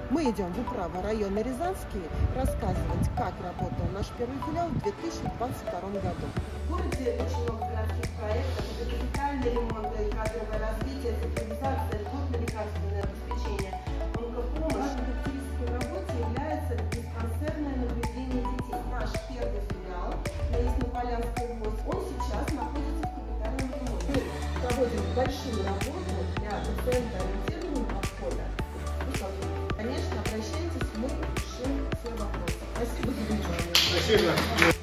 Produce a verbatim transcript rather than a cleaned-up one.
Мы идем в управу района Рязанский рассказывать, как работал наш первый филиал в две тысячи двадцать втором году. В городе очень много городских проектов, это капитальный ремонт, кадровое развитие, цифровизация, льготно-лекарственное обеспечение, онкопомощь. Важной активистской работе является диспансерное наблюдение детей. Наш первый филиал на Яснополянской ВОЗ, он сейчас находится в капитальном ремонте. Мы проводим большую работу для пациента-ориентированного подхода. Конечно, обращайтесь, мы решим все вопросы. Спасибо за внимание. Спасибо.